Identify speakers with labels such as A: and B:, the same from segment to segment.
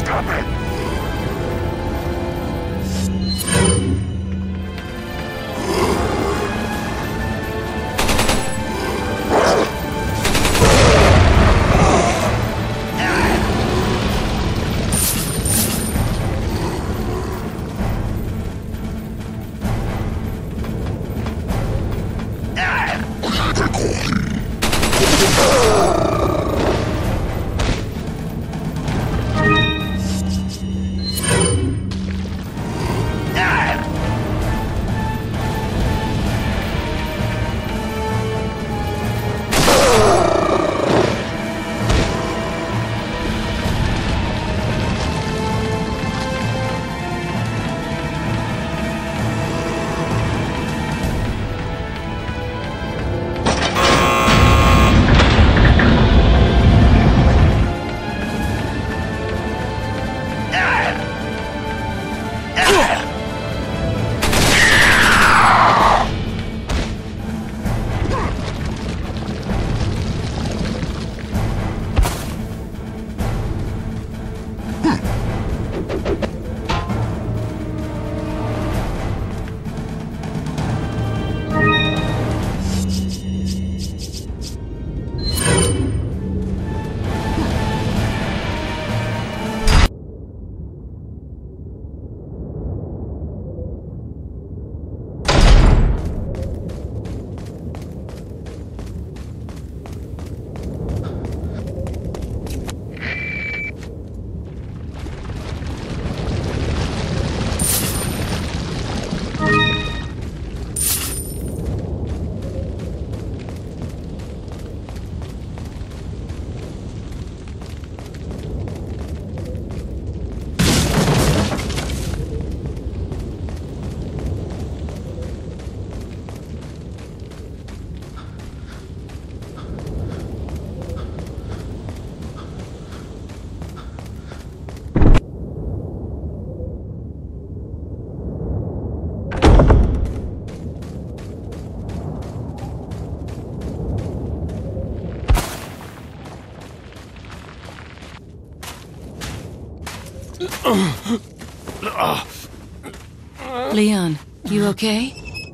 A: Leon, you okay?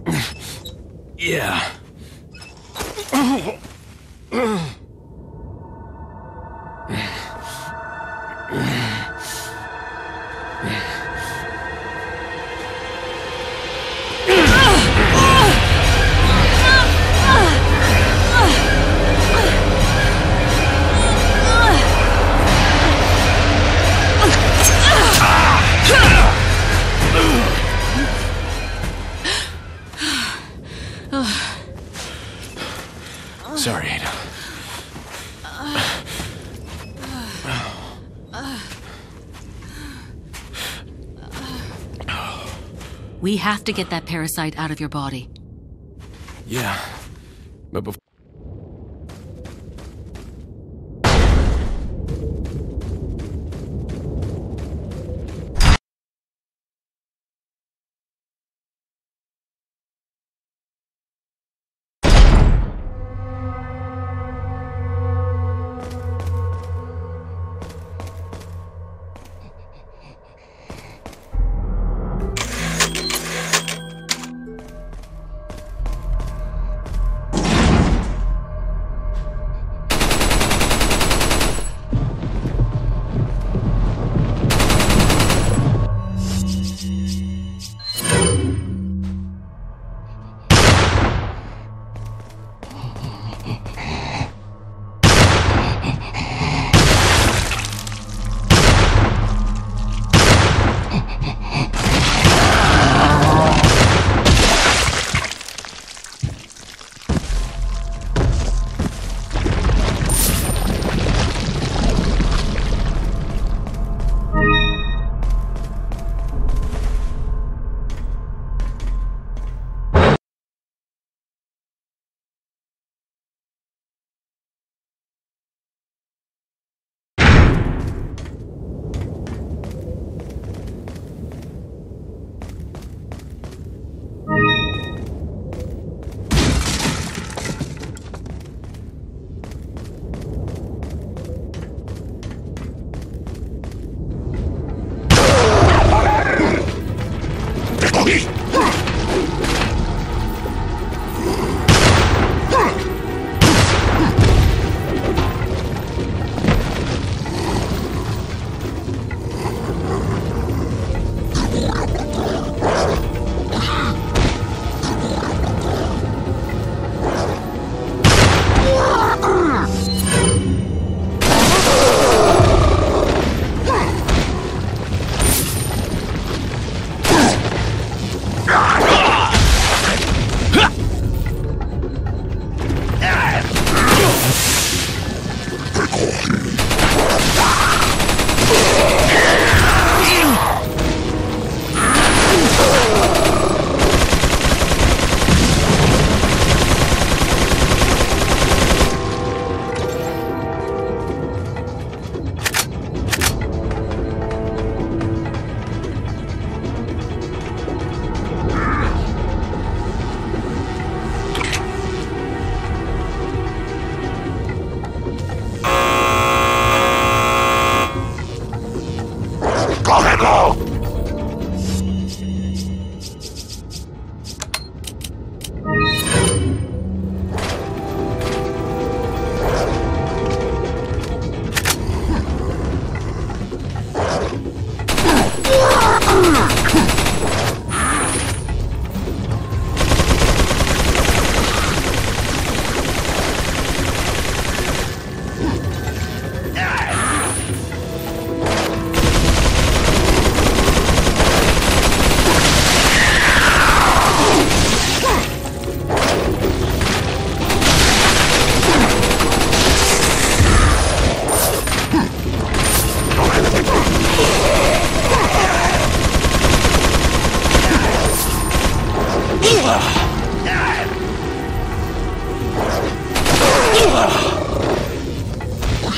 B: Yeah. Sorry, Ada.
A: We have to get that parasite out of your body.
B: Yeah. But before...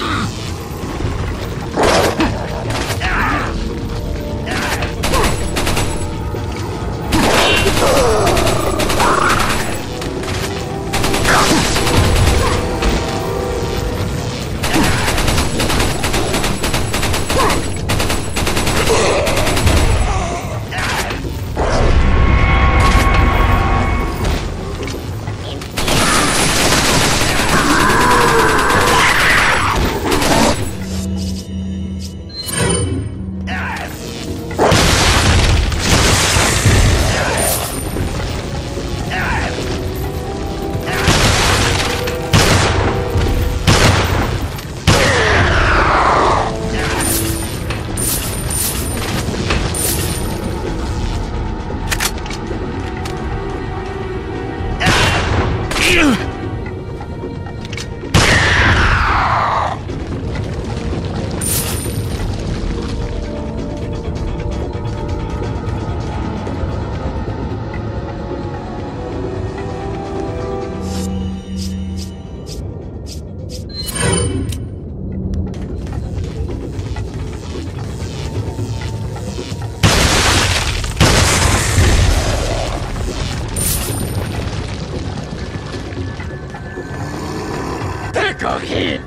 B: Go hit.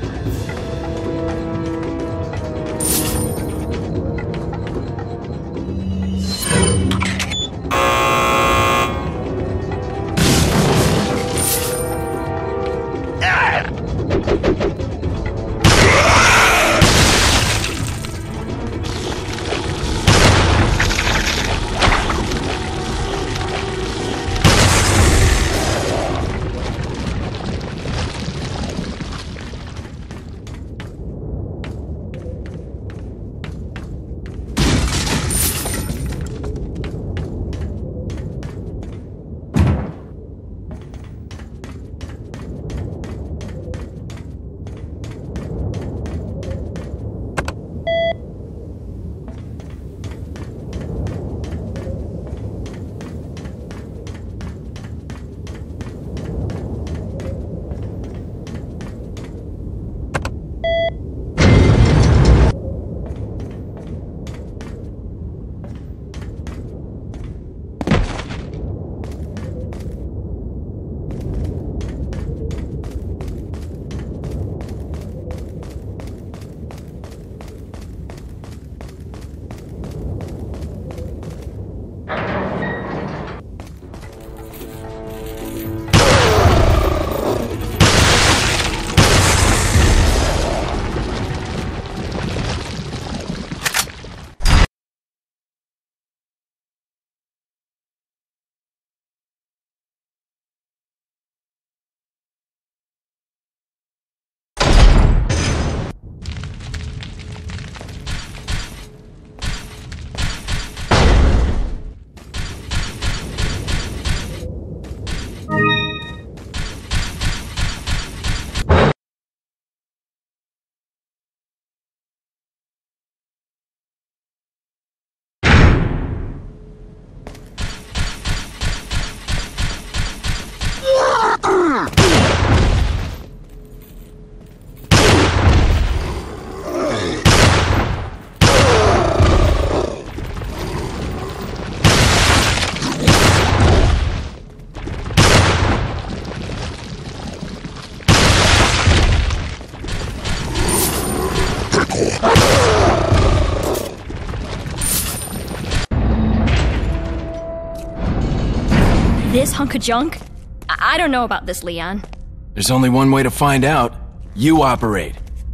C: This hunk of junk? I don't know about this, Leon.
B: There's only one way to find out. You operate.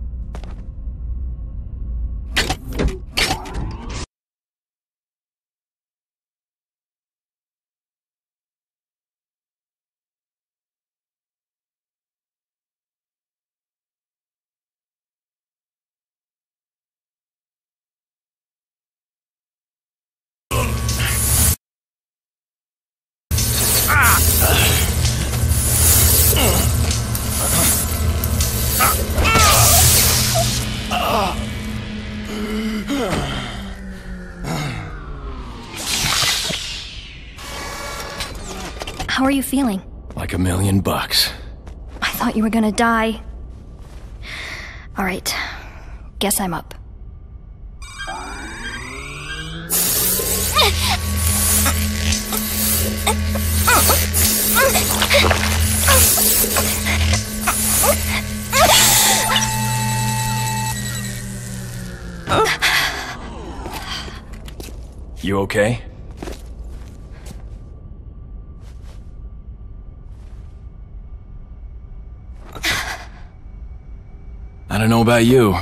C: How are you feeling?
B: Like $1,000,000.
C: I thought you were gonna die. Alright. Guess I'm up.
B: You okay? I don't know about you.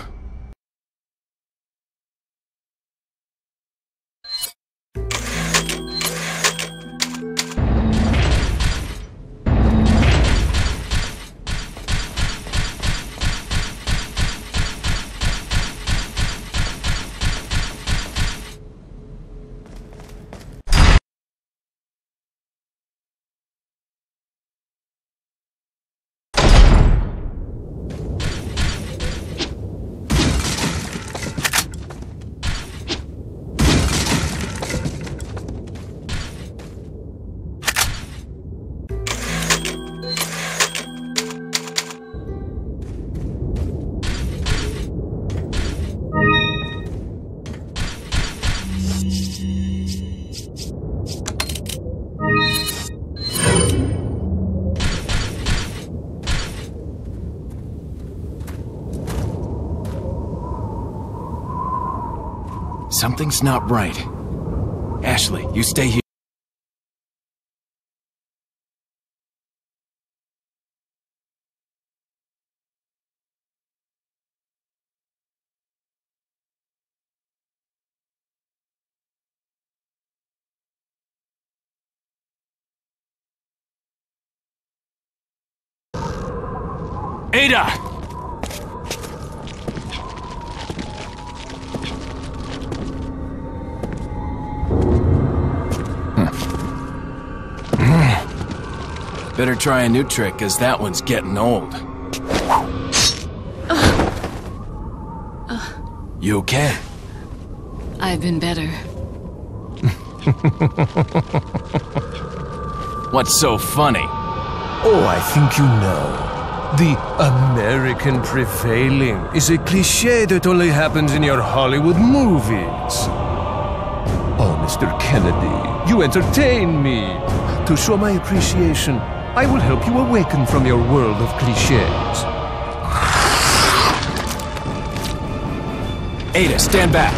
B: Something's not right. Ashley, you stay here. Ada! Better try a new trick, cause that one's getting old. You okay?
A: I've been better.
B: What's so funny?
D: Oh, I think you know. The American prevailing is a cliché that only happens in your Hollywood movies. Oh, Mr. Kennedy, you entertain me. To show my appreciation, I will help you awaken from your world of clichés.
B: Ada, stand back.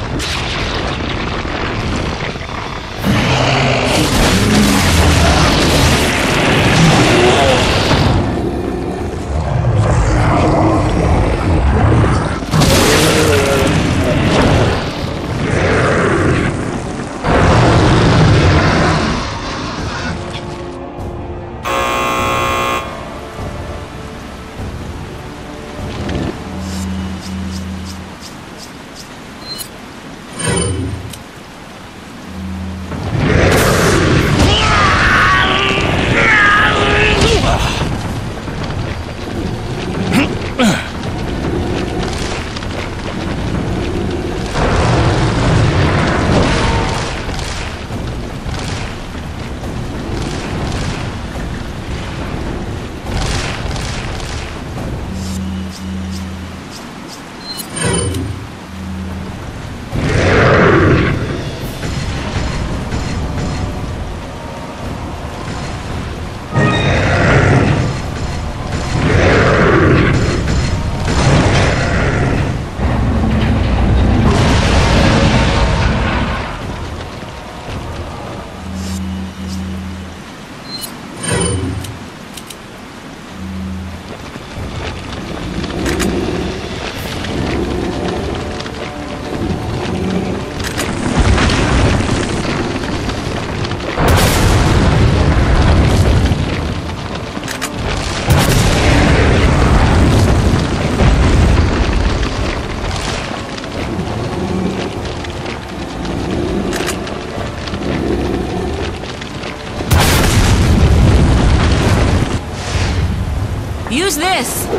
A: Use this!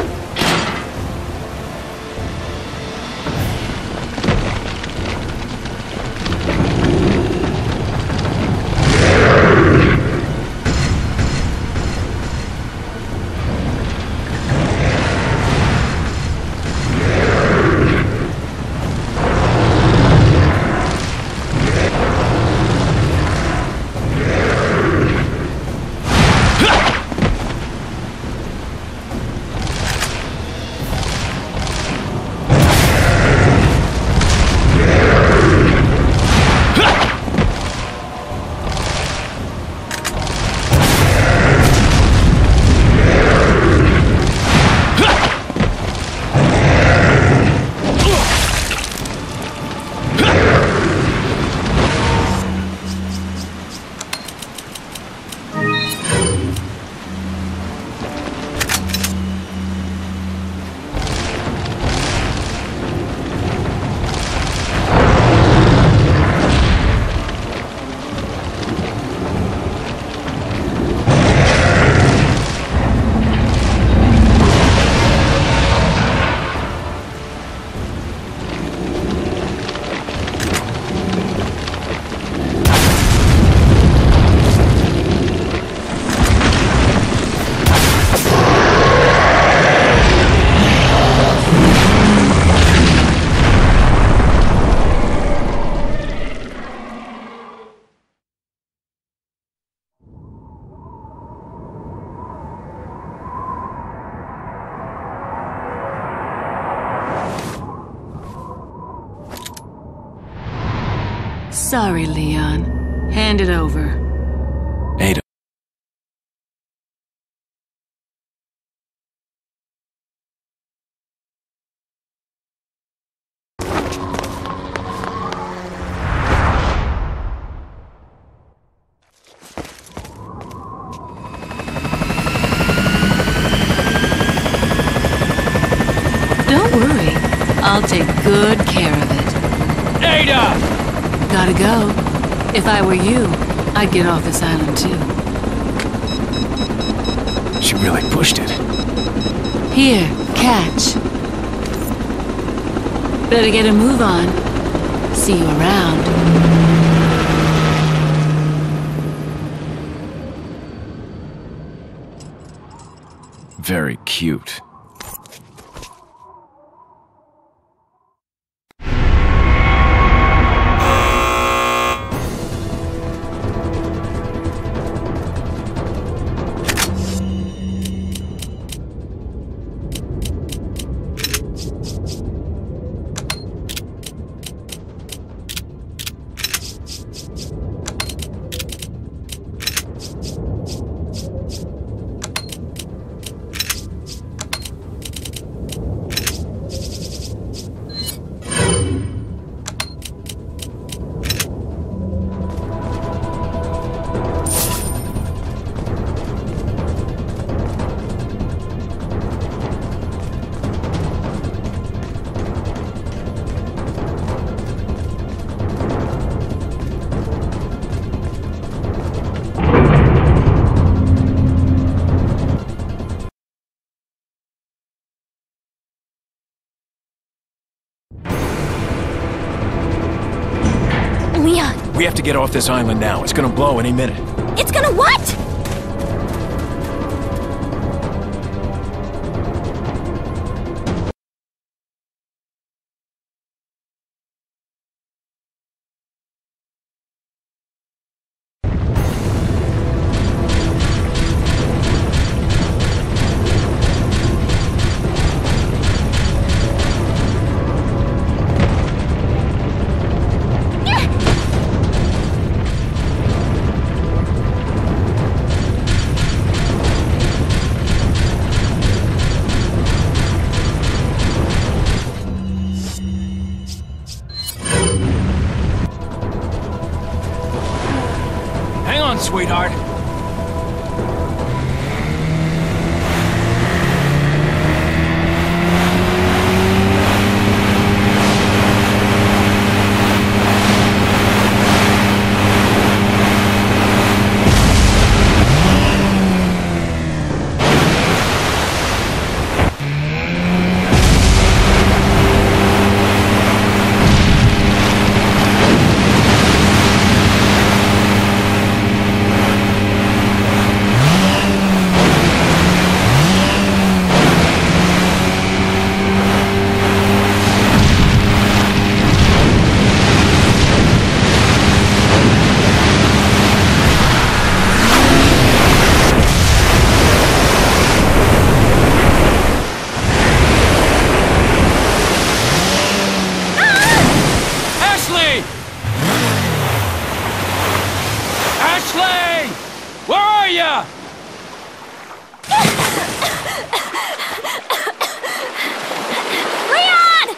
A: Sorry, Leon. Hand it over.
B: Ada.
A: Don't worry. I'll take good care of it.
B: Ada!
A: Gotta go. If I were you, I'd get off this island too.
B: She really pushed it.
A: Here, catch. Better get a move on. See you around.
B: Very cute.
C: Leon,
B: We have to get off this island now. It's gonna blow any minute.
C: it's gonna what?
B: Hang on, sweetheart. Ashley! Where are you?
C: Leon!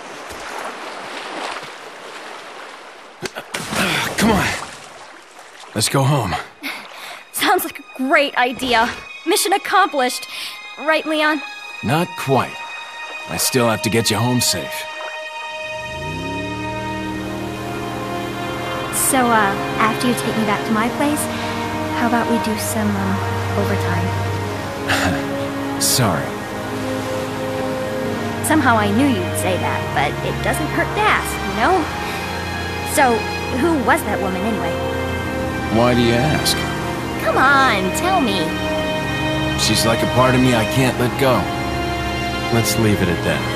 B: Come on. Let's go home.
C: Sounds like a great idea. Mission accomplished. Right, Leon?
B: Not quite. I still have to get you home safe.
C: So, after you take me back to my place, how about we do some, overtime?
B: Sorry.
C: Somehow I knew you'd say that, but it doesn't hurt to ask, you know? So, who was that woman anyway?
B: Why do you ask?
C: Come on, tell me.
B: She's like a part of me I can't let go. Let's leave it at that.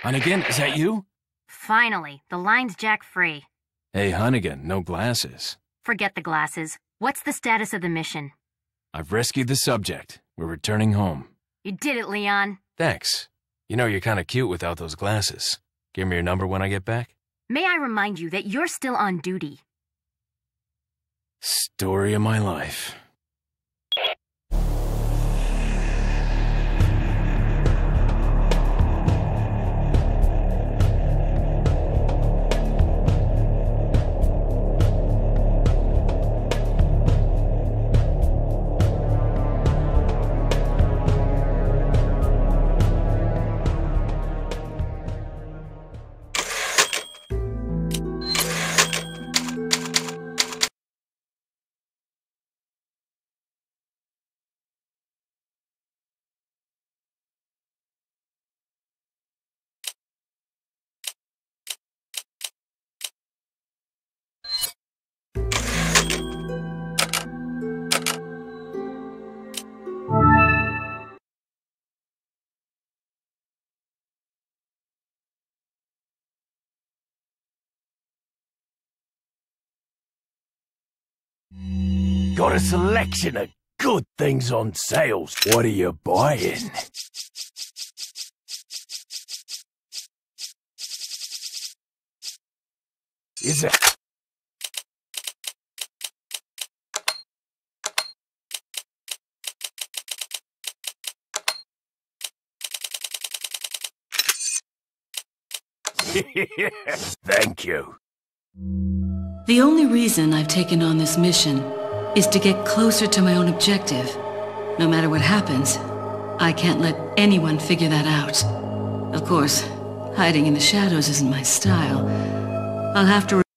B: Hunnigan, is that you?
C: Finally, the line's jack-free.
B: Hey, Hunnigan, no glasses.
C: Forget the glasses. What's the status of the mission?
B: I've rescued the subject. We're returning home.
C: You did it, Leon.
B: Thanks. You know, you're kind of cute without those glasses. Give me your number when I get back.
C: May I remind you that you're still on duty.
B: Story of my life.
E: Got a selection of good things on sales. What are you buying? Is it? Thank you.
A: The only reason I've taken on this mission is to get closer to my own objective. No matter what happens, I can't let anyone figure that out. Of course, hiding in the shadows isn't my style. I'll have to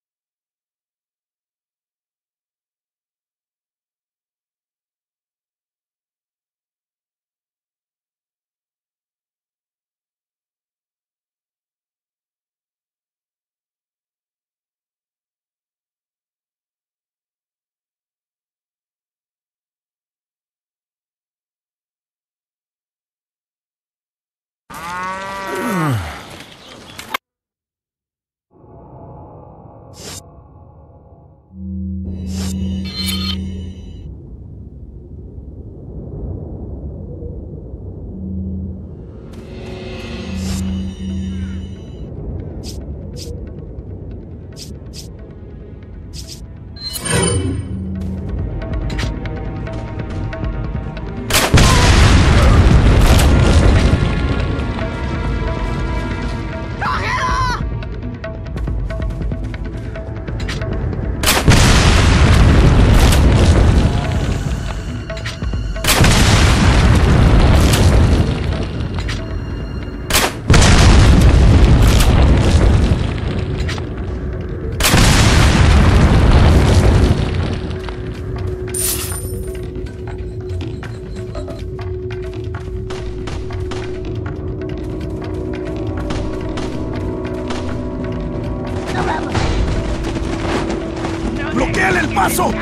E: ¡Bloqueale el paso!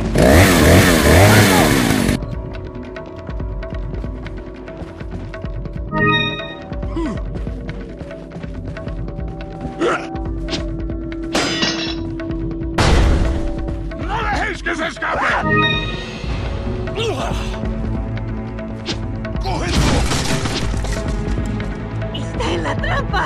E: ¡No dejéis que se escape! ¡Cógelo!
C: ¡Está en la trampa!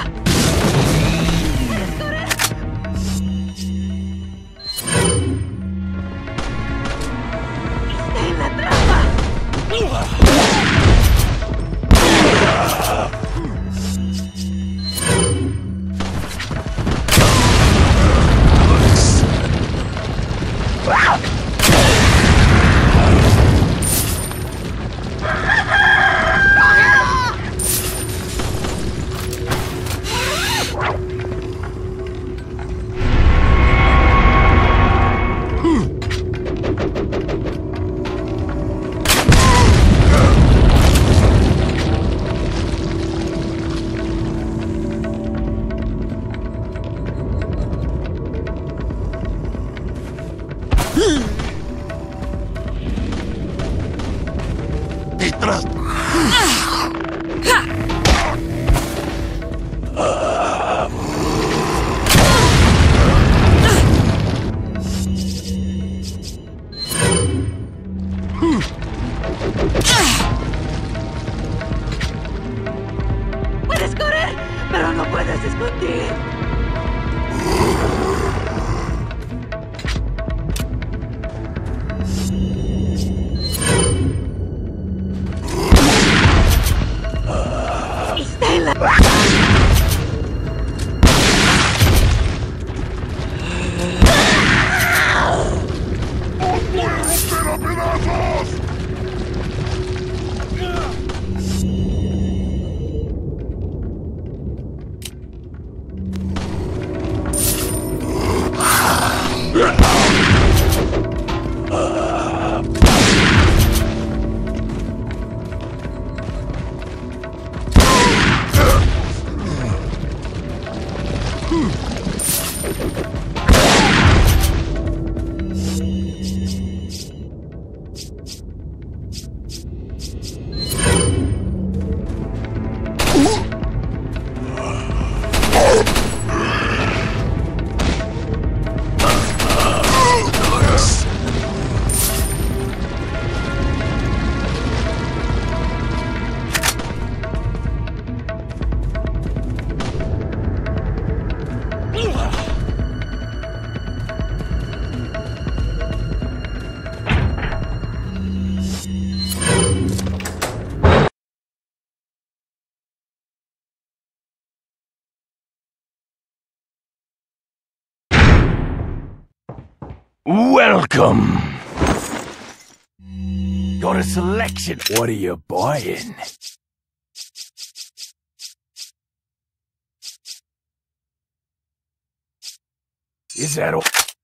E: Welcome! Got a selection. What are you buying? Is that all?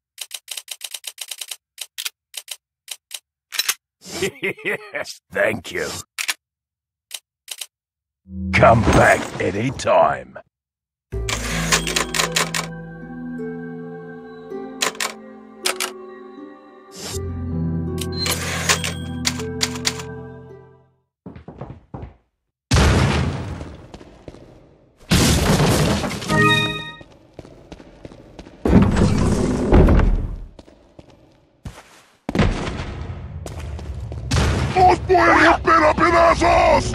E: Thank you. Come back anytime.
F: ¡Os voy a romper a pedazos!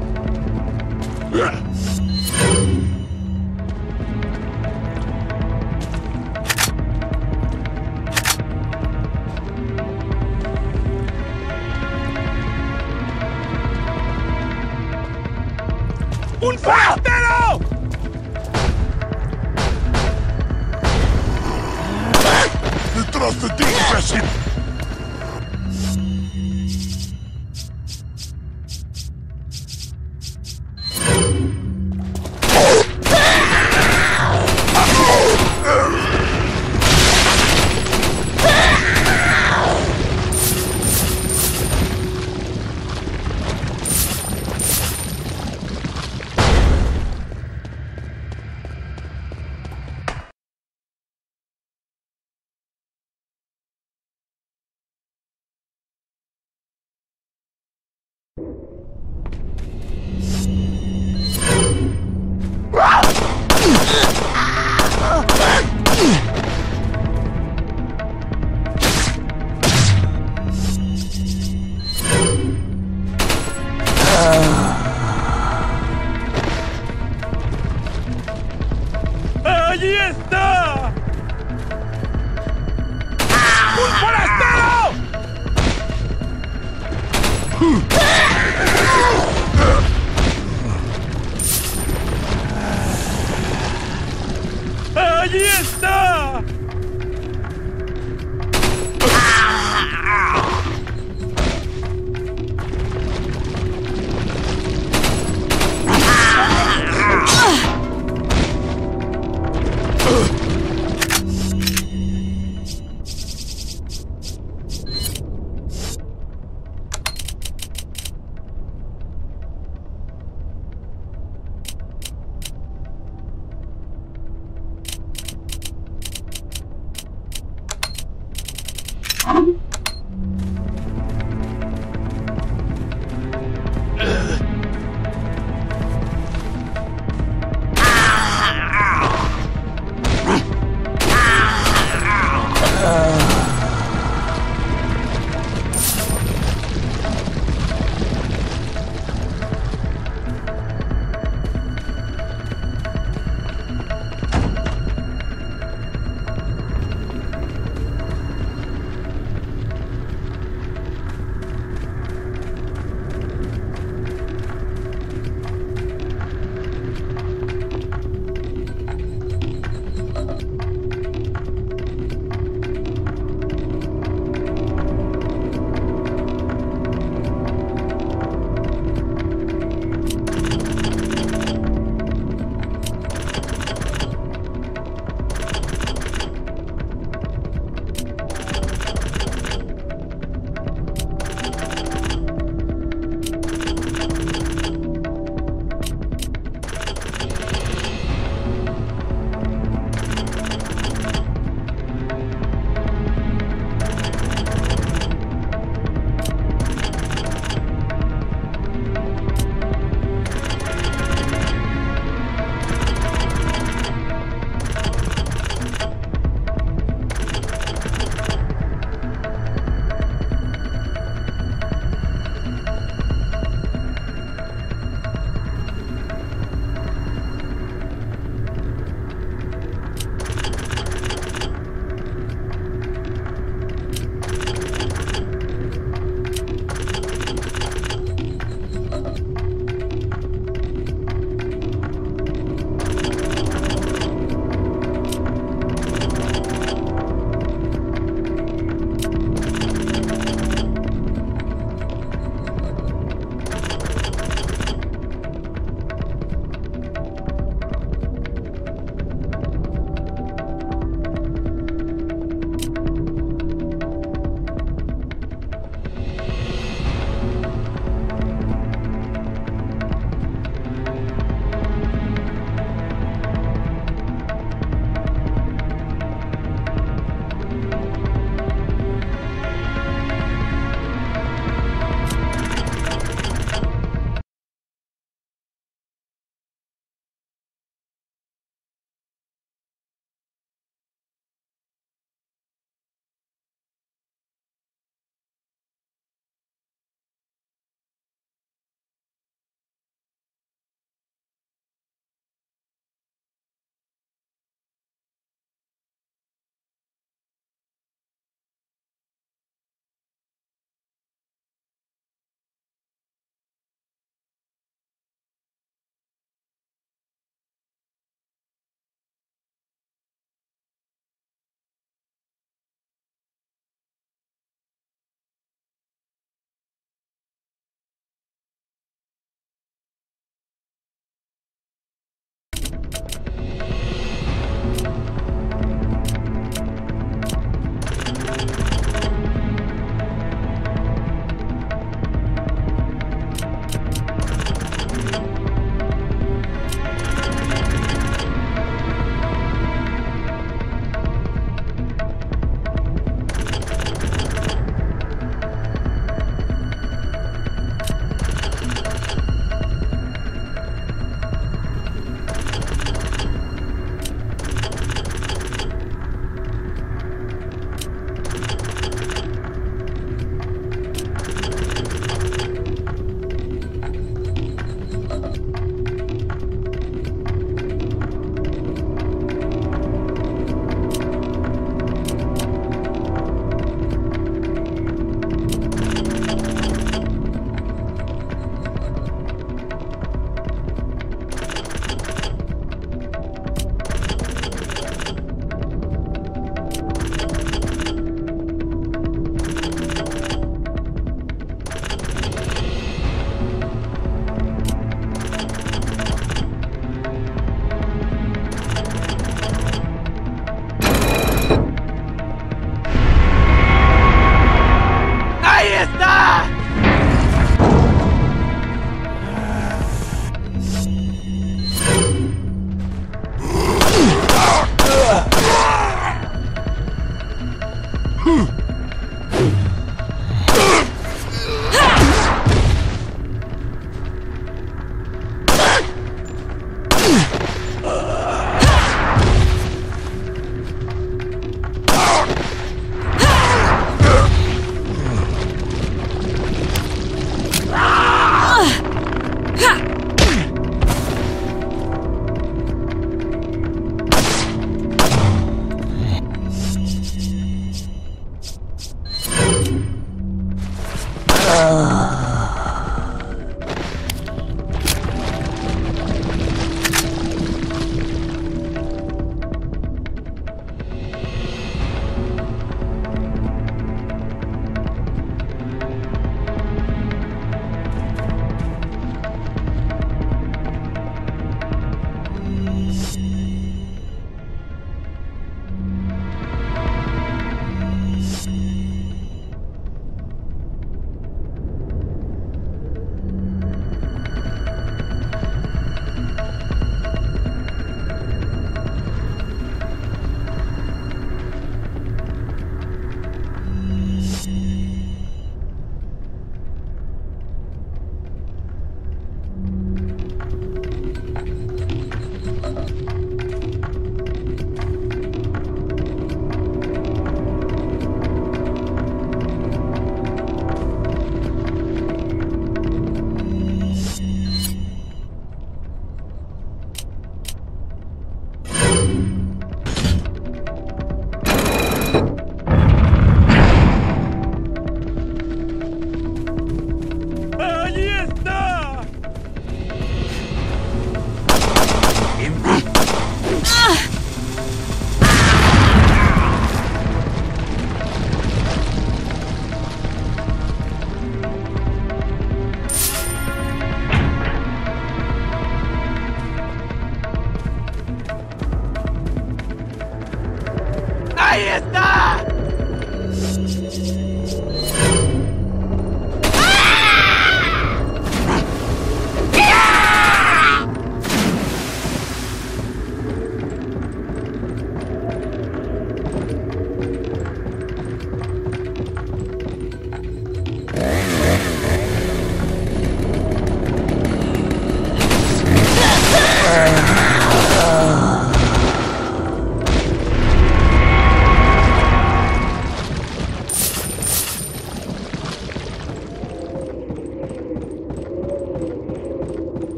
E: ¡Un forastero!
F: ¡Detrás de ti, imbécil!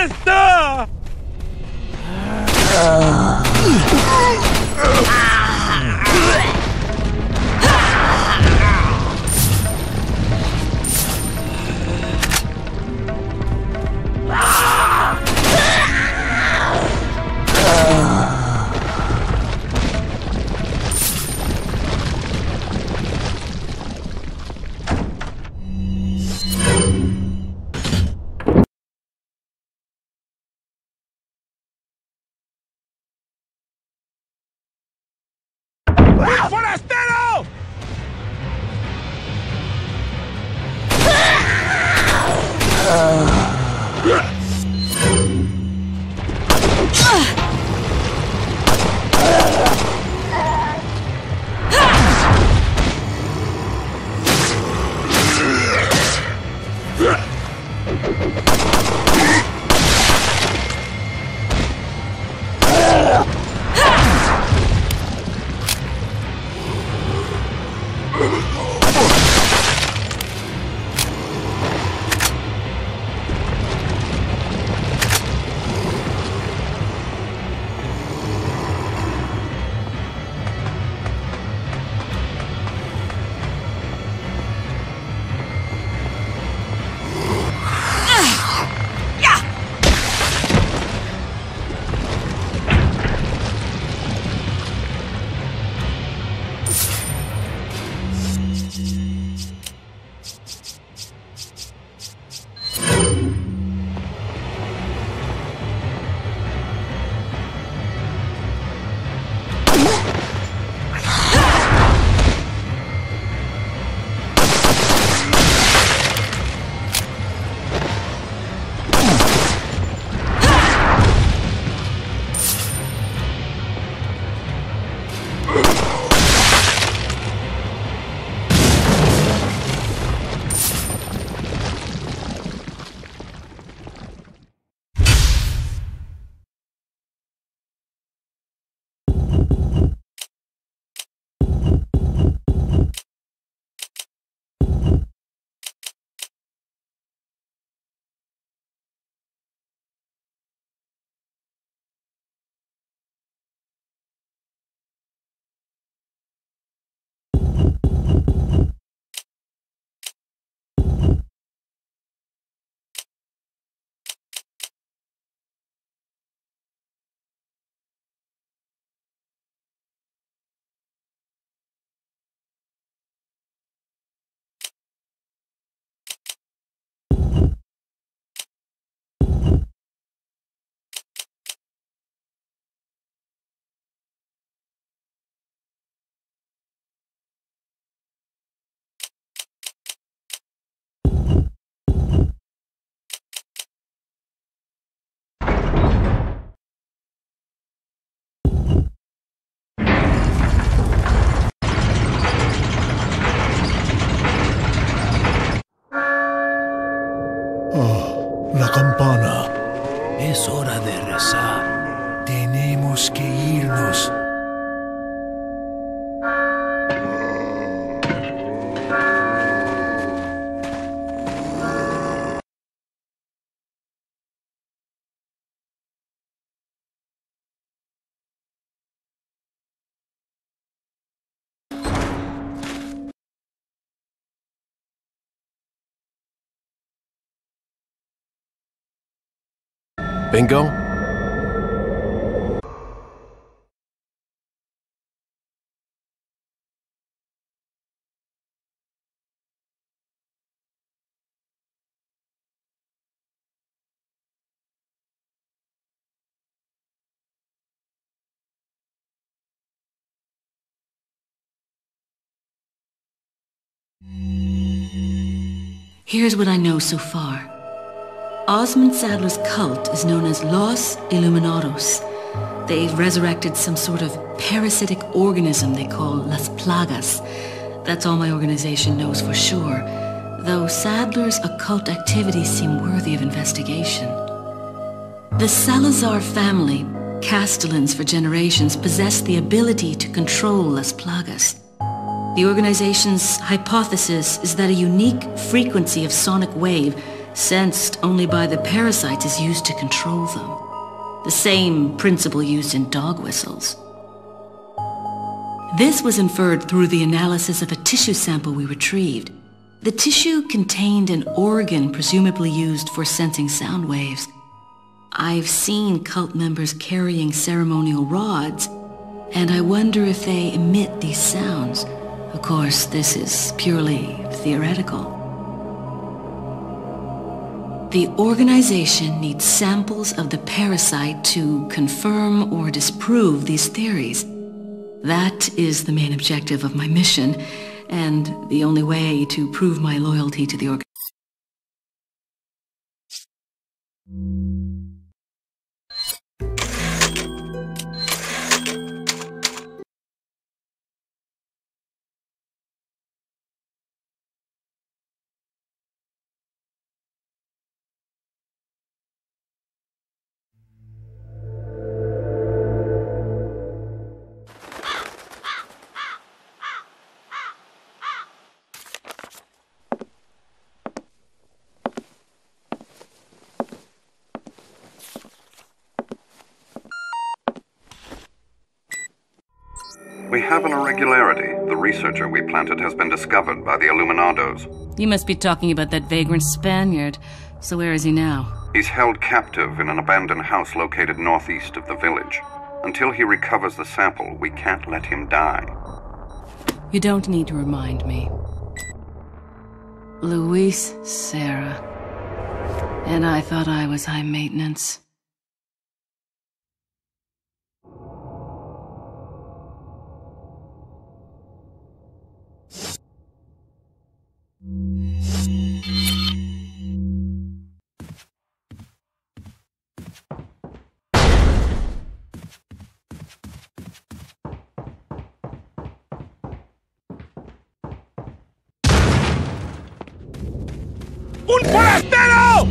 E: está! ¡Forastero!
F: La campana.
D: Es hora de rezar. Tenemos que irnos.
B: Bingo?
A: Here's what I know so far. Osmond Saddler's cult is known as Los Illuminados. They've resurrected some sort of parasitic organism they call Las Plagas. That's all my organization knows for sure, though Saddler's occult activities seem worthy of investigation. The Salazar family, Castellans for generations, possess the ability to control Las Plagas. The organization's hypothesis is that a unique frequency of sonic wave Sensed only by the parasites is used to control them. The same principle used in dog whistles. This was inferred through the analysis of a tissue sample we retrieved. The tissue contained an organ presumably used for sensing sound waves. I've seen cult members carrying ceremonial rods, and I wonder if they emit these sounds. Of course, this is purely theoretical. The organization needs samples of the parasite to confirm or disprove these theories. That is the main objective of my mission, and the only way to prove my loyalty to the organization.
G: We have an irregularity. The researcher we planted has been discovered by the Illuminados.
A: You must be talking about that vagrant Spaniard. So where is he now?
G: He's held captive in an abandoned house located northeast of the village. Until he recovers the sample, we can't let him die.
A: You don't need to remind me. Luis Serra. And I thought I was high maintenance.
E: ¡Un forastero!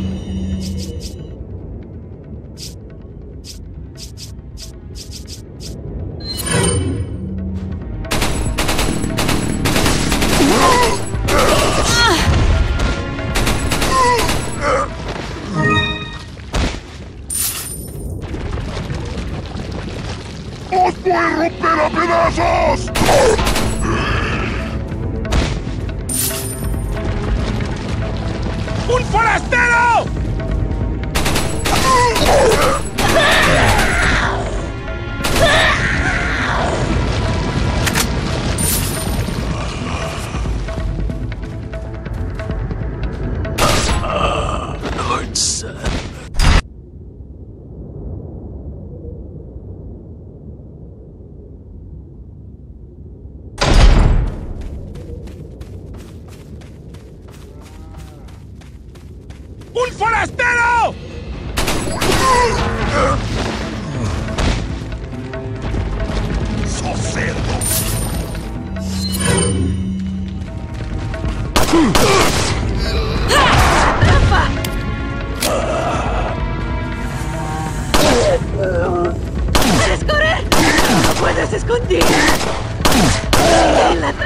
F: ¡Os voy a romper a pedazos!
E: ¡Un forastero! ¡Un forastero!
F: ¡Sos cerdo!
H: ¡Puedes correr! ¡No puedes esconder! ¡En la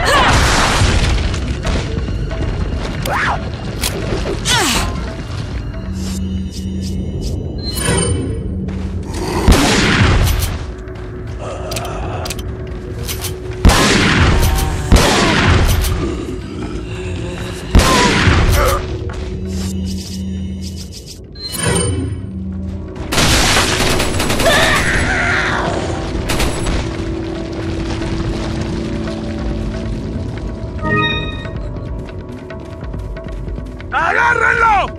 E: ¡Agárrenlo!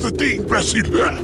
F: Constantine Basilea!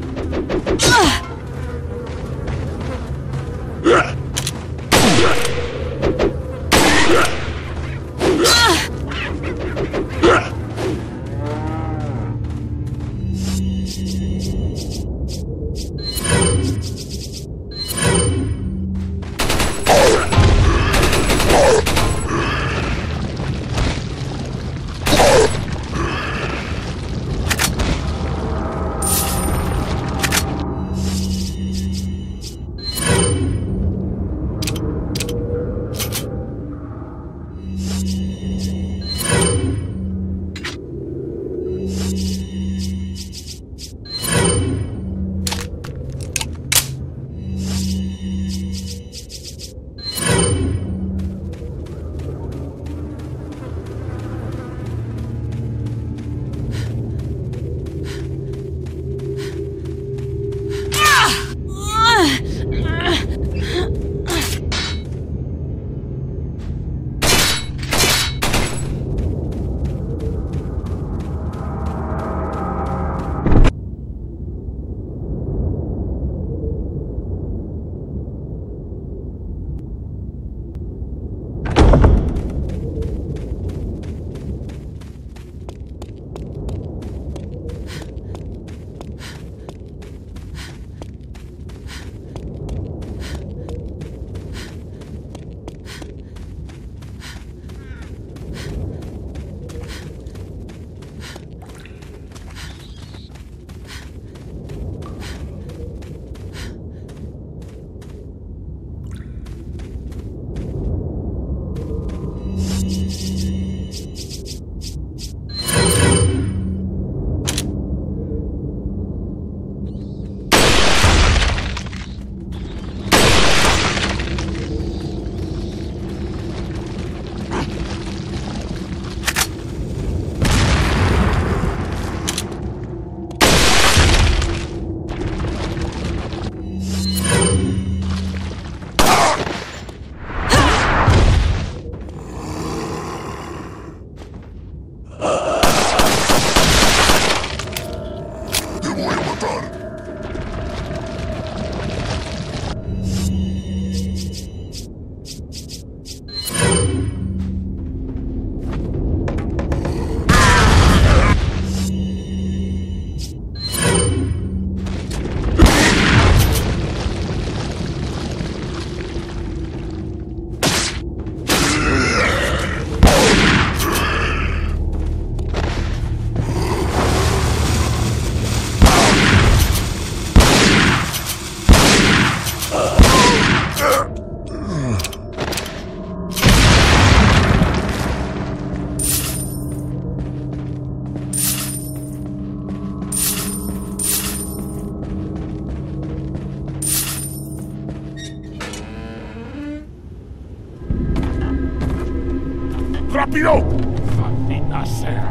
F: ¡Rápido! ¡Maldita sea!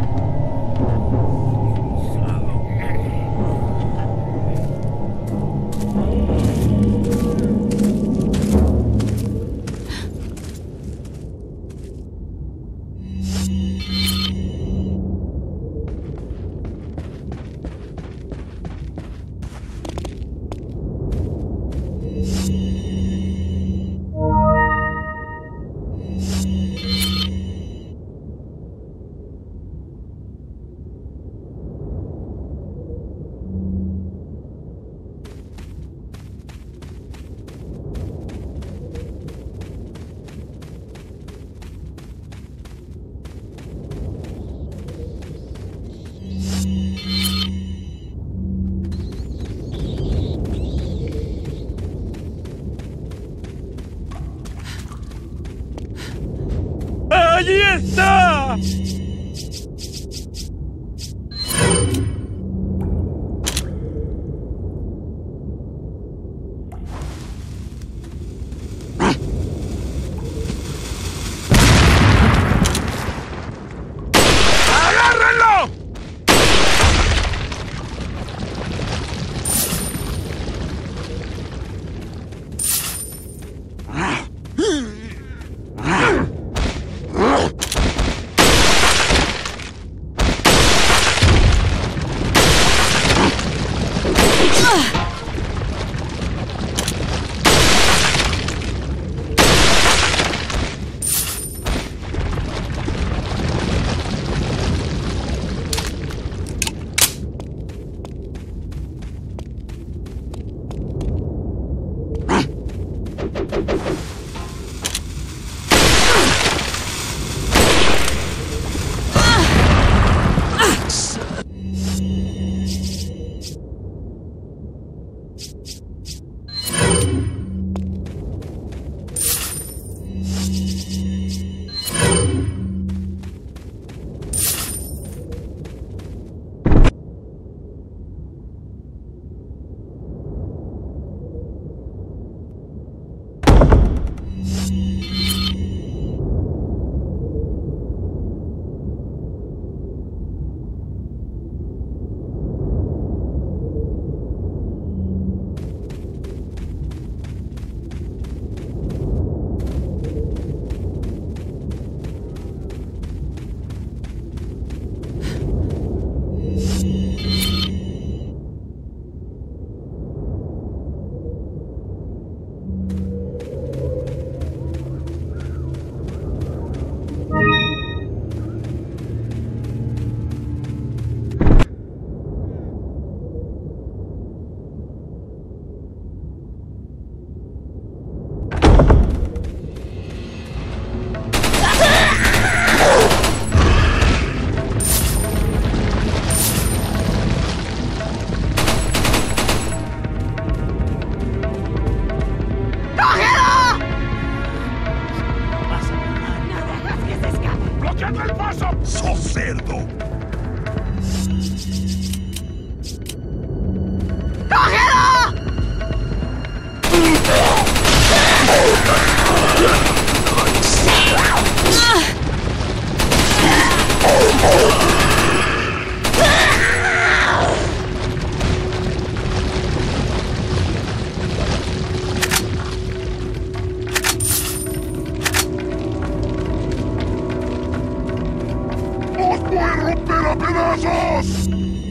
E: ¡Allí está! ¡Agárrenlo!
F: ¡Rómpela a pedazos!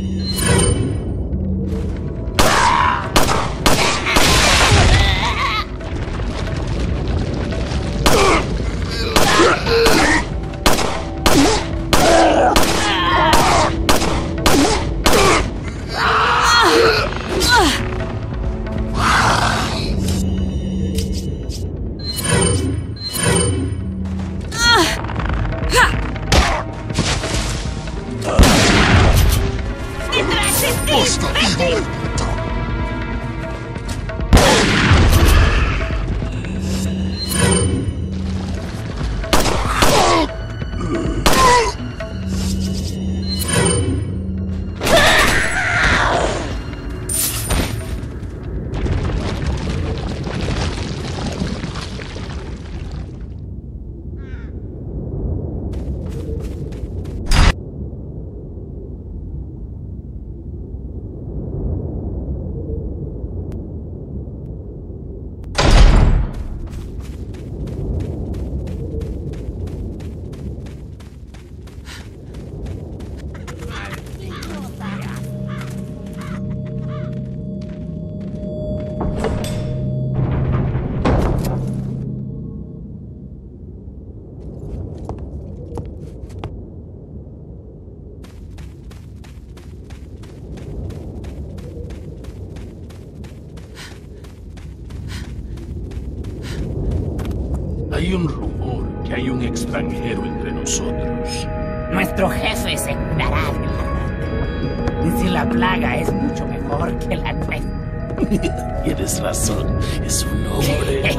E: Hay un rumor que hay un extranjero entre nosotros.
H: Nuestro jefe se curará de la rata. Si la plaga es mucho mejor que la nuestra.
E: Tienes razón, es un hombre.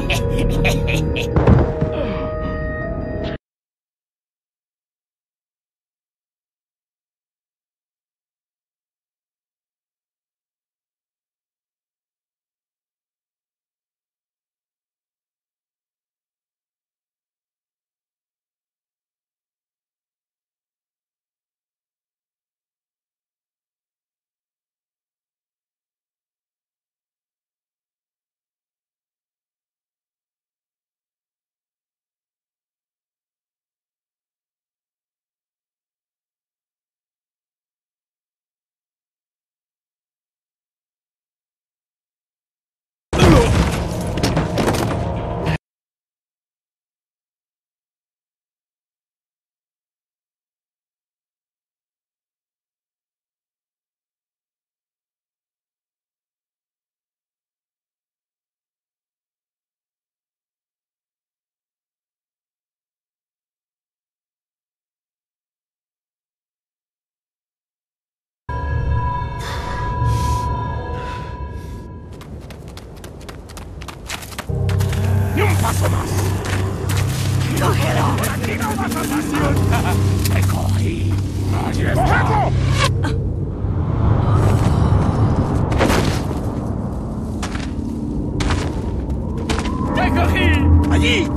F: ¡Ni un paso más!
H: ¡Cógelo!
F: ¡Aquí no vas a pasar! ¡Te cogí! ¡Ahí está!
E: ¡Te cogí!
F: ¡Allí!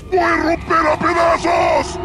F: ¡Voy a romper a pedazos!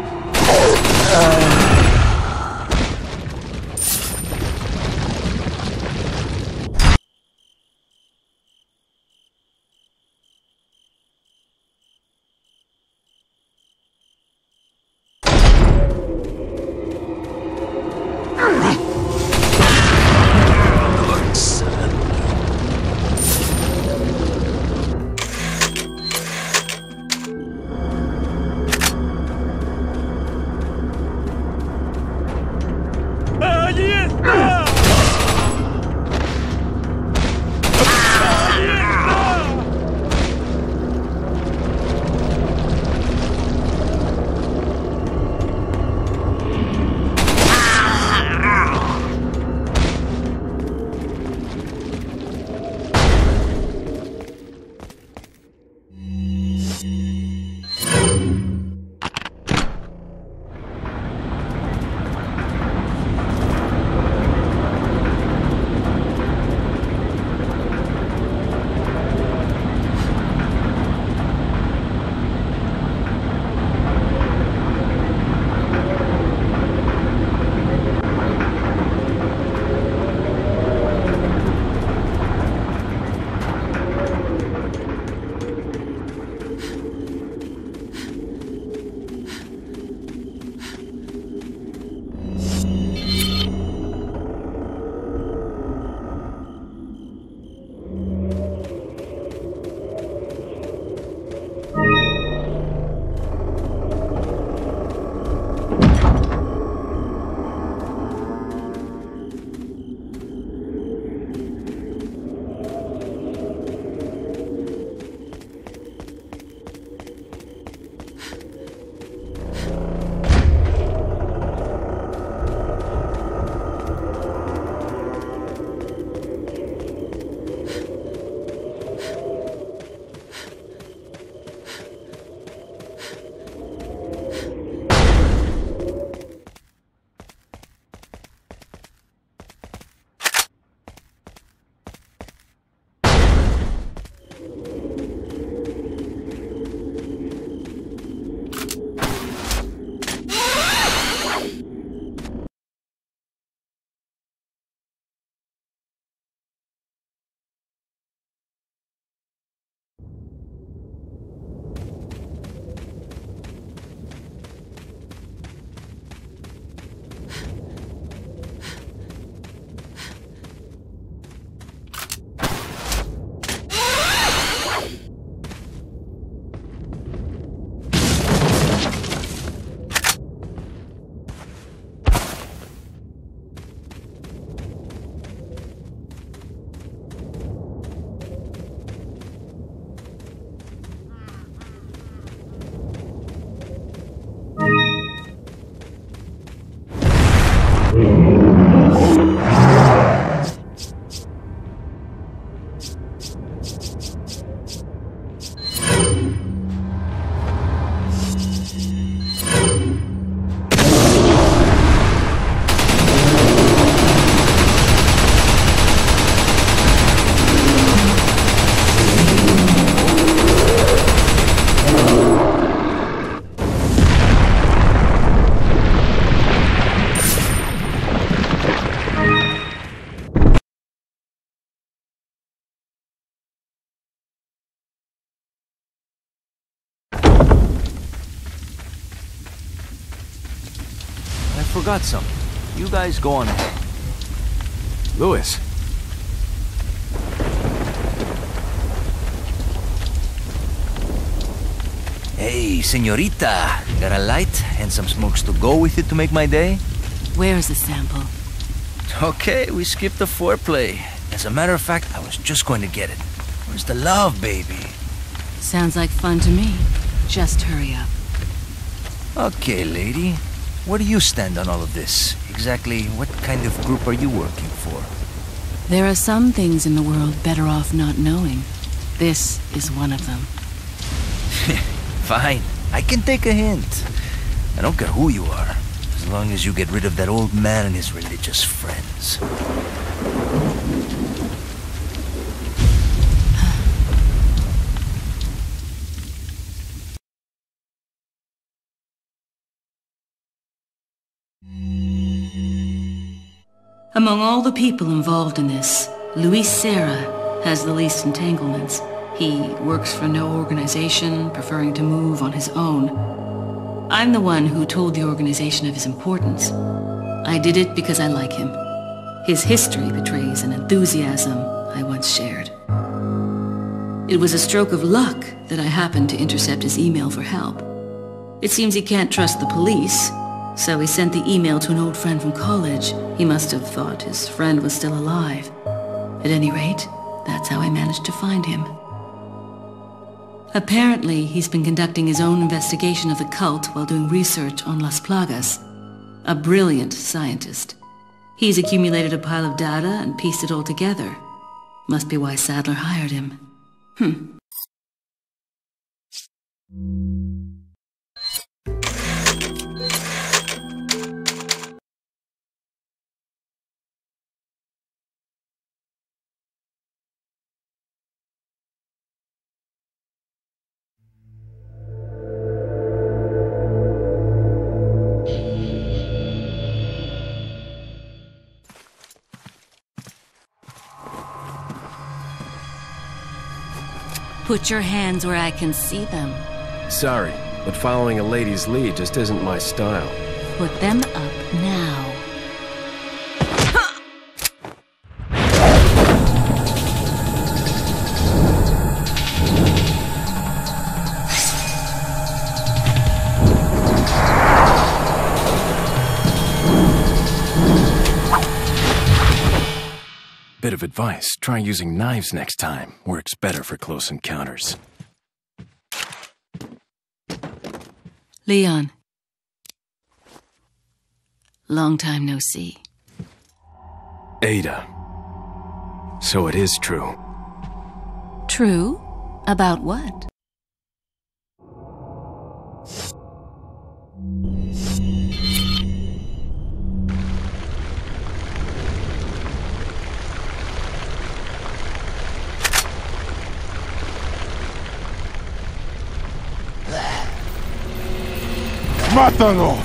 B: Forgot something. You guys go on ahead. Louis.
I: Hey, señorita. Got a light and some smokes to go with it to make my day?
A: Where's the sample?
I: Okay, we skipped the foreplay. As a matter of fact, I was just going to get it. Where's the love, baby?
A: Sounds like fun to me. Just hurry up.
I: Okay, lady. Where do you stand on all of this? Exactly what kind of group are you working for?
A: There are some things in the world better off not knowing. This is one of them.
I: Fine. I can take a hint. I don't care who you are, as long as you get rid of that old man and his religious friends.
A: Among all the people involved in this, Luis Serra has the least entanglements. He works for no organization, preferring to move on his own. I'm the one who told the organization of his importance. I did it because I like him. His history betrays an enthusiasm I once shared. It was a stroke of luck that I happened to intercept his email for help. It seems he can't trust the police, so he sent the email to an old friend from college. He must have thought his friend was still alive. At any rate, that's how I managed to find him. Apparently, he's been conducting his own investigation of the cult while doing research on Las Plagas. A brilliant scientist. He's accumulated a pile of data and pieced it all together. Must be why Sadler hired him. Put your hands where I can see them.
B: Sorry, but following a lady's lead just isn't my style.
A: Put them up now.
B: Bit of advice, try using knives next time. Works better for close encounters.
A: Leon. Long time no see.
B: Ada. So it is true.
A: True? About what?
F: ¡Mátalo!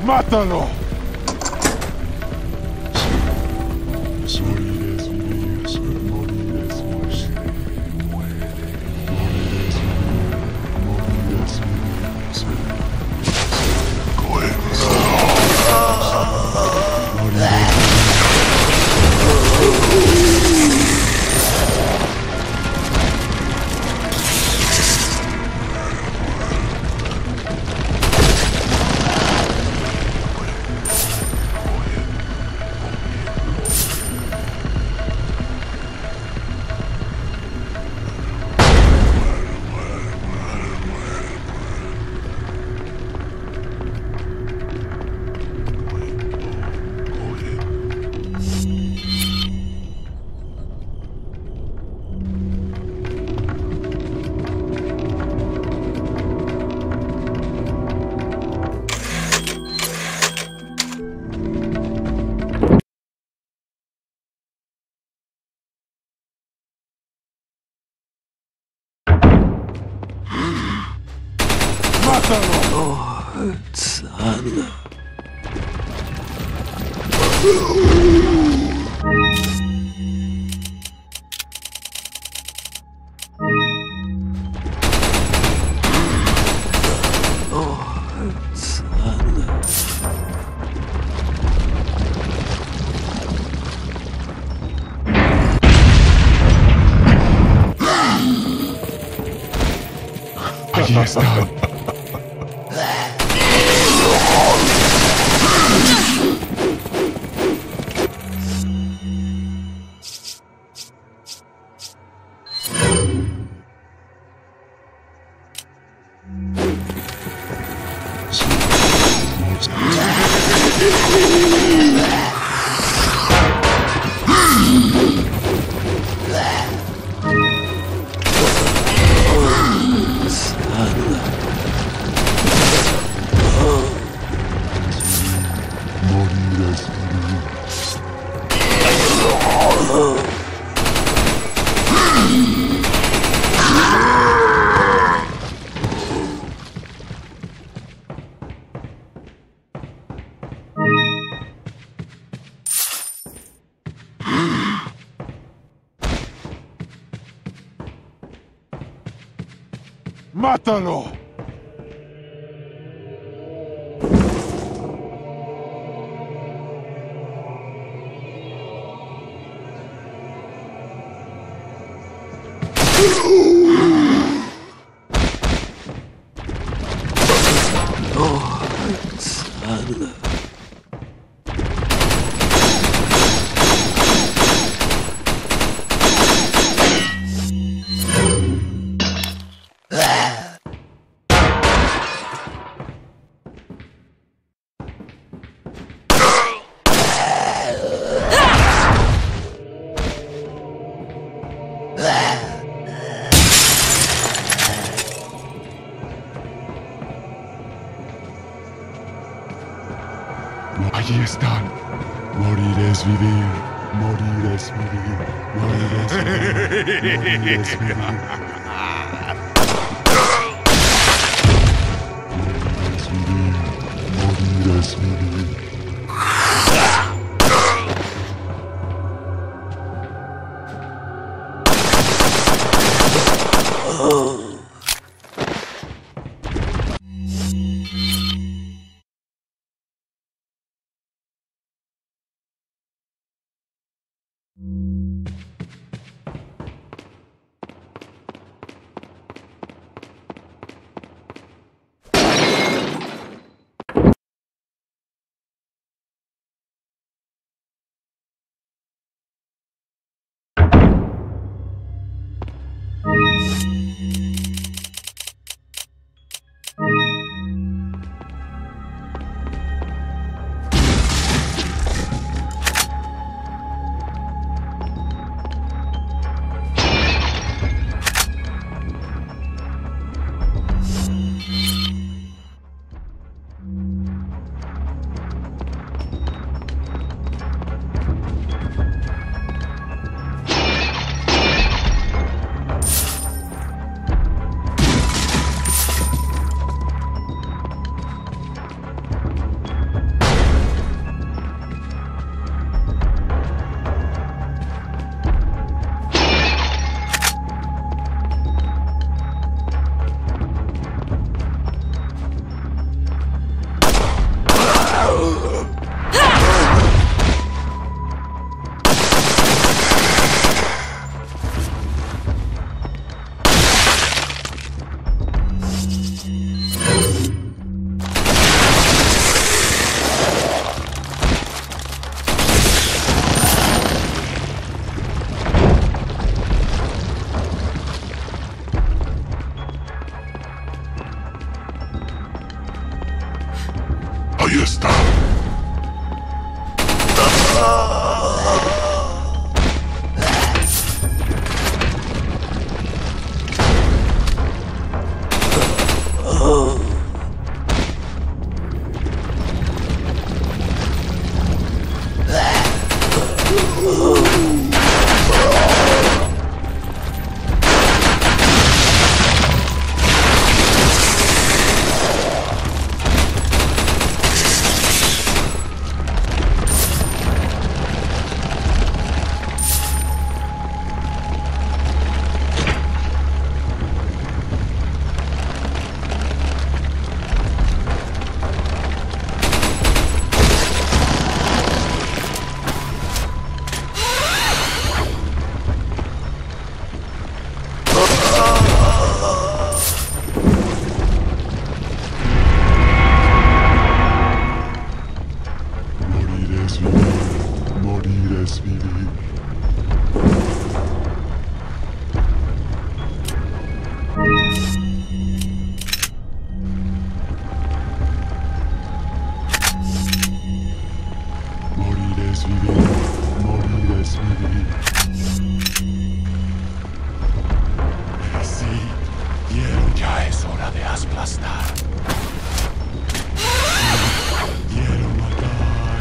F: ¡Mátalo!
D: Oh, son.
F: Allí están. ¡Mátalo! Allí están. Morir es vivir. Morir es vivir. Morir es vivir. Morir es vivir. Morir es vivir. Morirás vivir. Morirás vivir. Morirás vivir. Sí, ya es hora de aplastar. Quiero matar.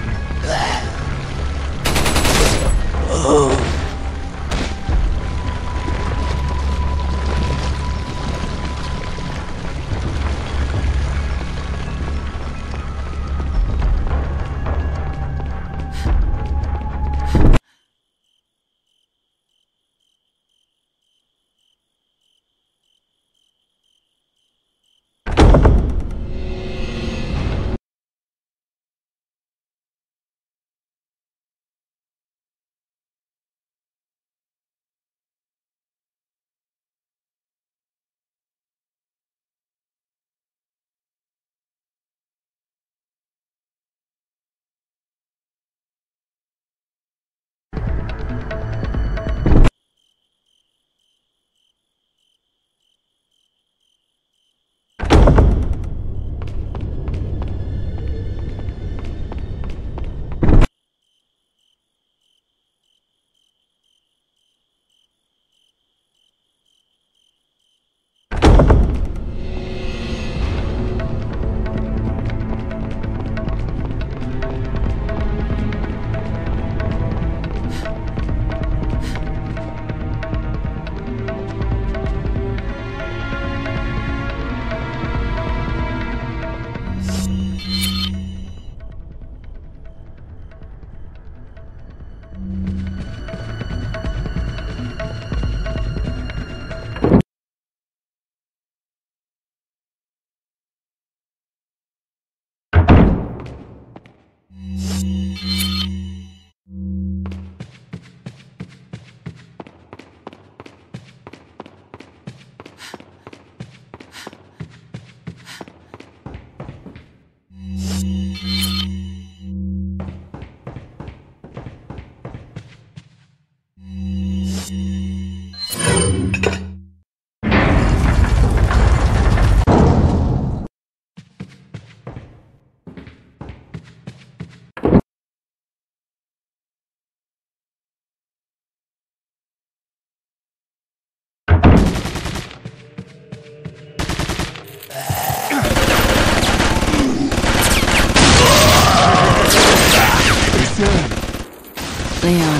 A: Leon,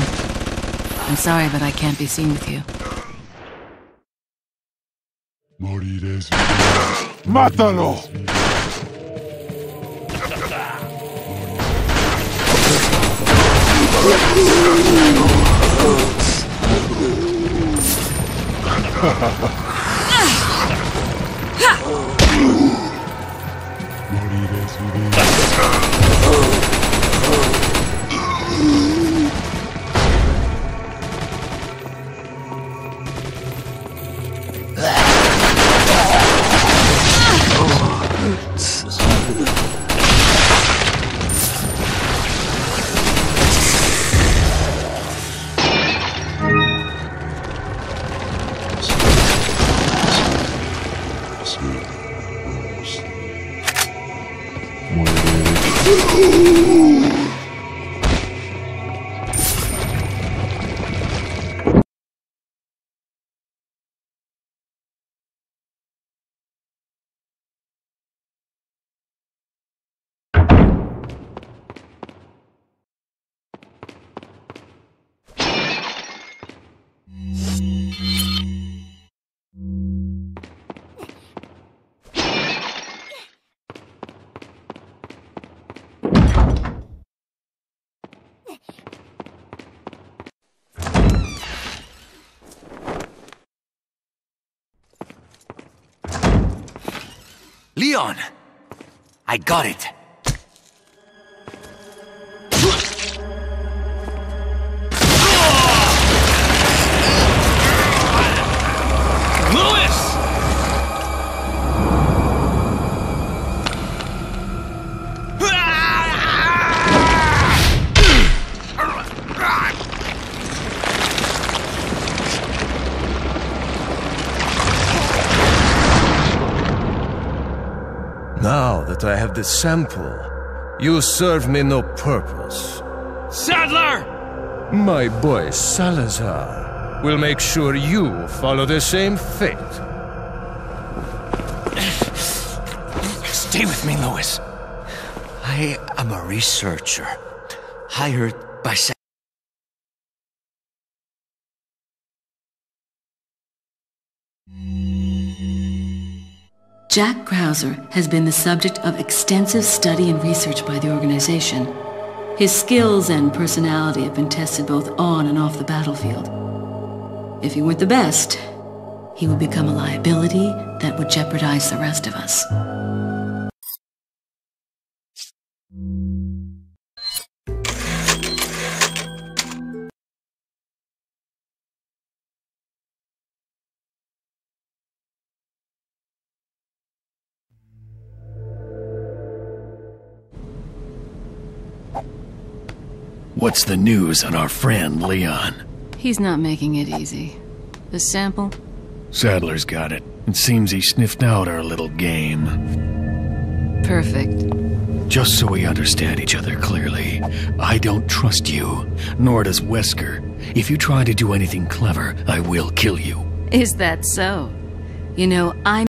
A: I'm sorry, but I can't be seen with you.
F: Morirás vivir. ¡Mátalo! Morirás vivir.
I: Leon! I got it!
D: Louis! that I have the sample, you serve me no purpose.
E: Sadler!
D: My boy Salazar will make sure you follow the same fate.
I: Stay with me, Louis. I am a researcher, hired by
A: Jack Krauser has been the subject of extensive study and research by the organization. His skills and personality have been tested both on and off the battlefield. If he weren't the best, he would become a liability that would jeopardize the rest of us.
E: What's the news on our friend, Leon?
A: He's not making it easy. The sample?
E: Sadler's got it. It seems he sniffed out our little game.
A: Perfect.
E: Just so we understand each other clearly, I don't trust you, nor does Wesker. If you try to do anything clever, I will kill you.
A: Is that so? You know, I'm...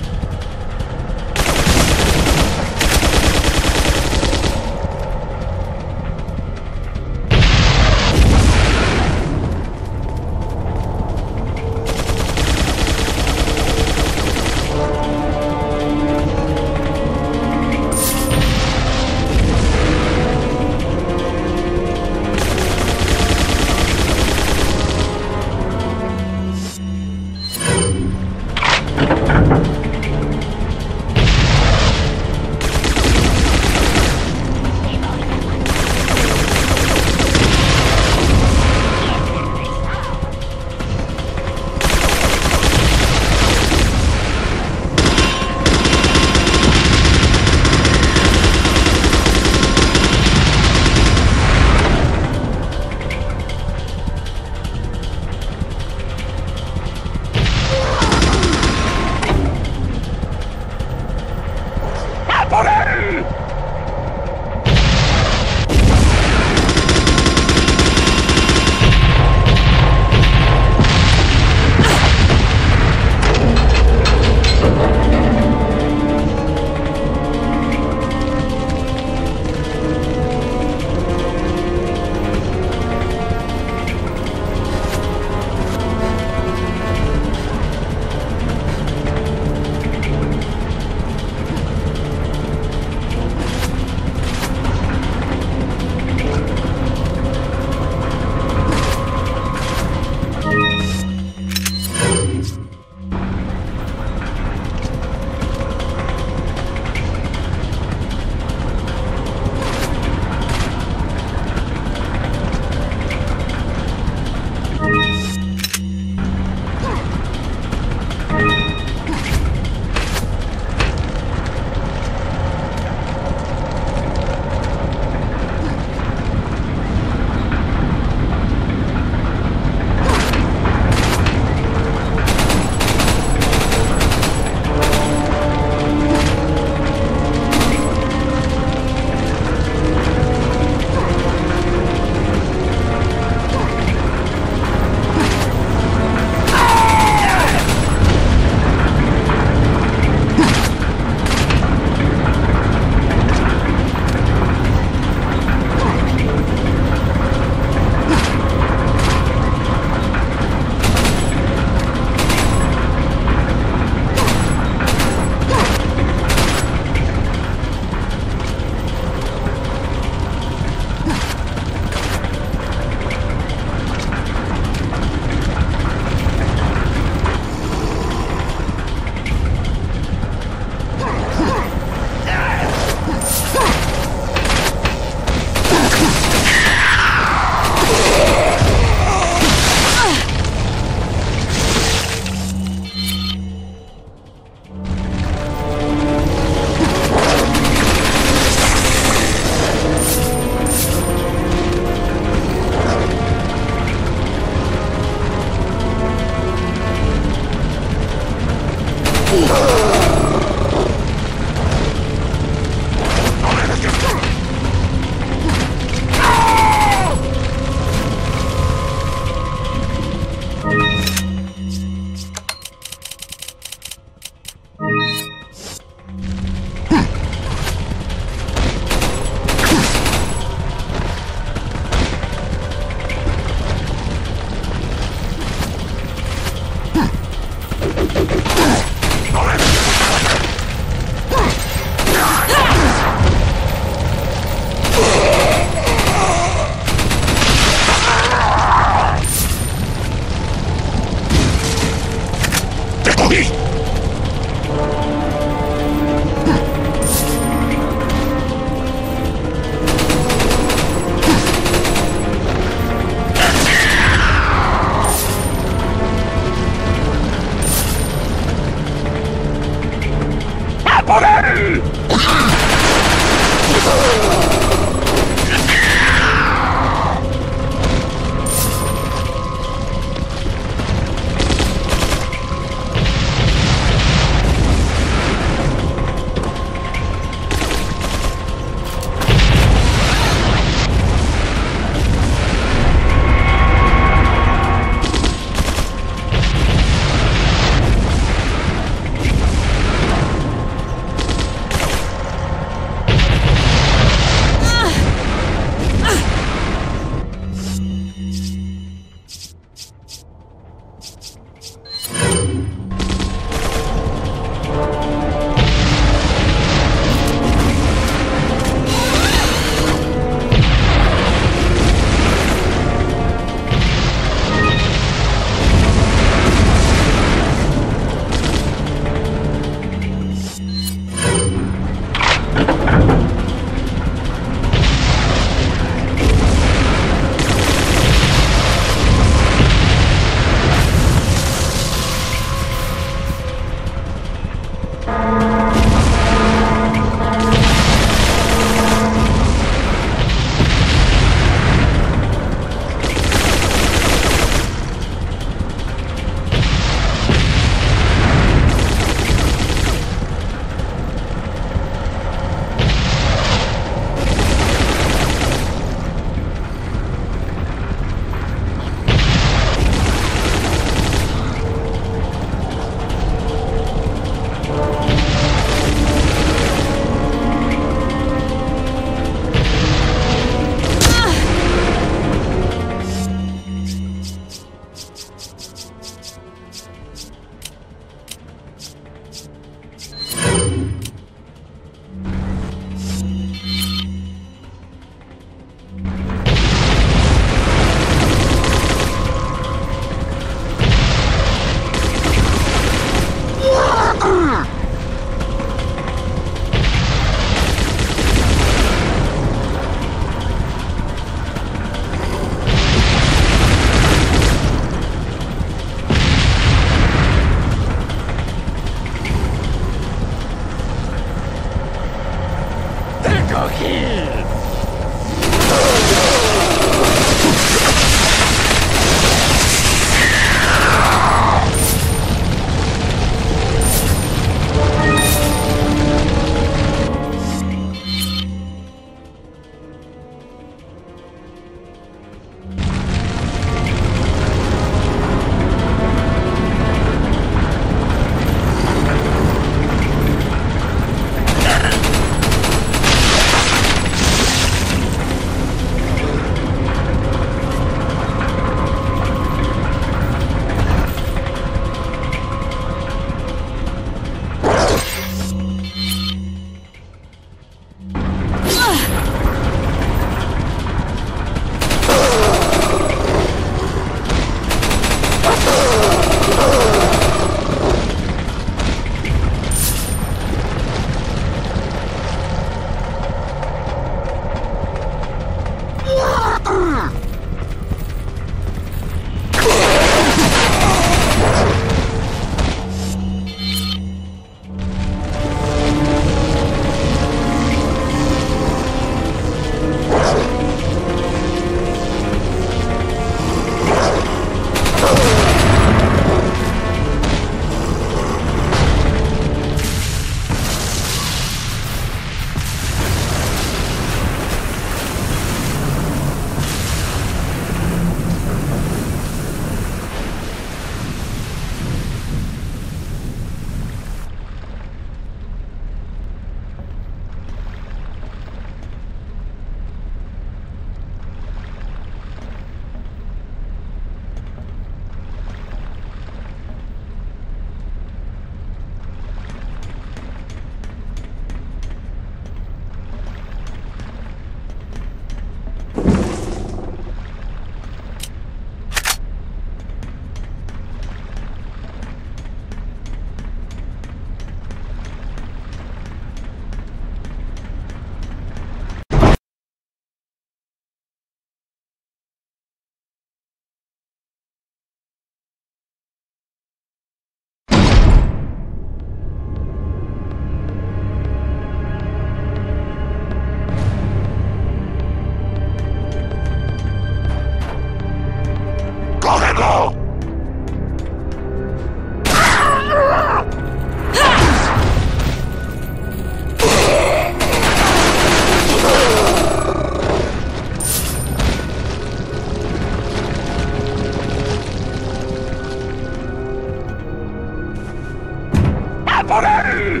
F: por él!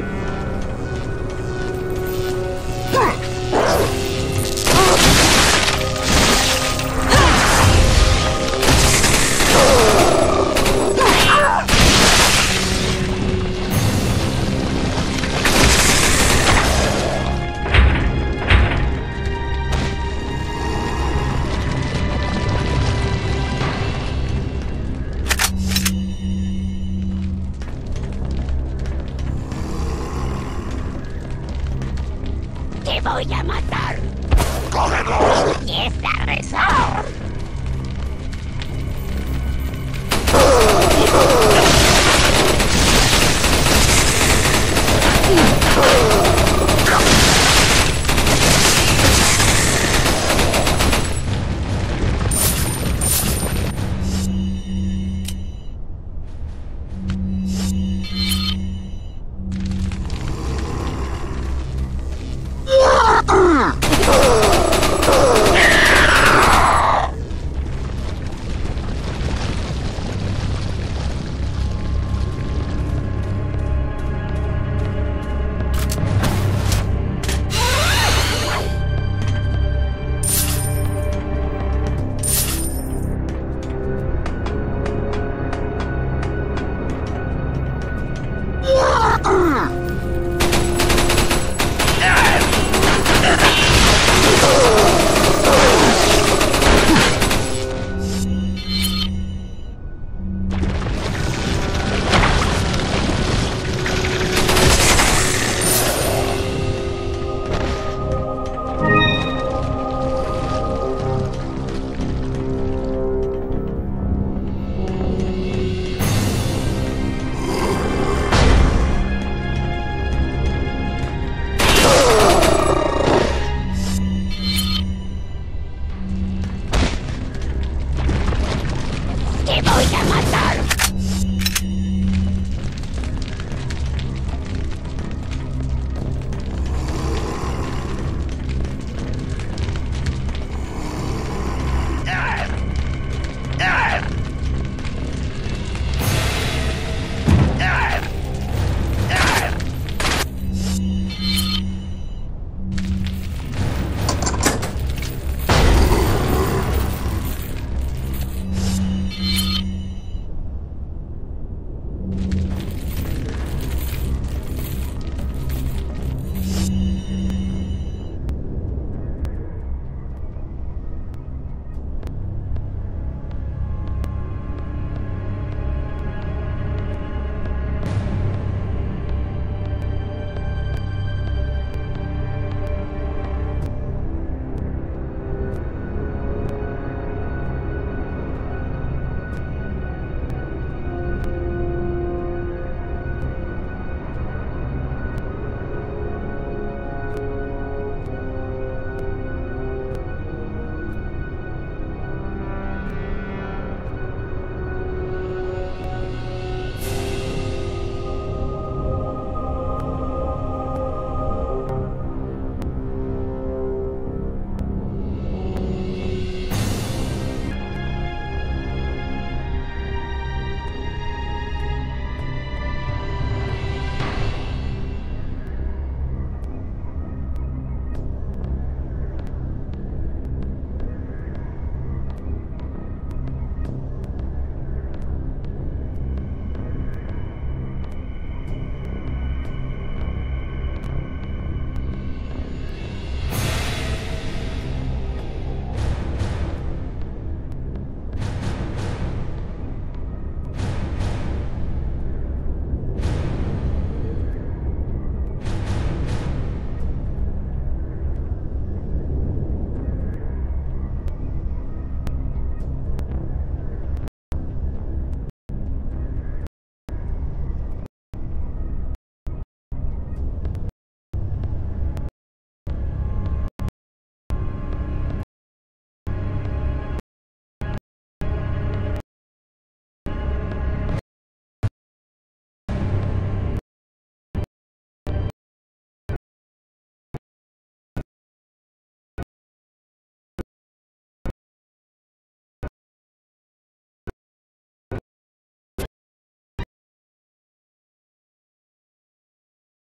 H: ¡Te voy a matar!
F: ¡Cógelo!
H: ¡Empieza a rezar!